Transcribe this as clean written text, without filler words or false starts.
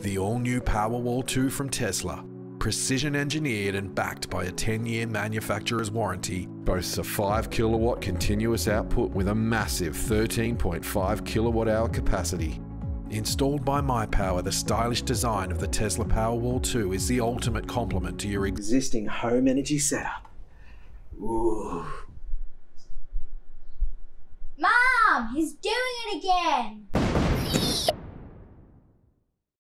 The all-new Powerwall 2 from Tesla, precision engineered and backed by a 10-year manufacturer's warranty, boasts a 5 kilowatt continuous output with a massive 13.5 kilowatt hour capacity. Installed by MyPower, the stylish design of the Tesla Powerwall 2 is the ultimate complement to your existing home energy setup. Ooh. Mom, he's doing it again!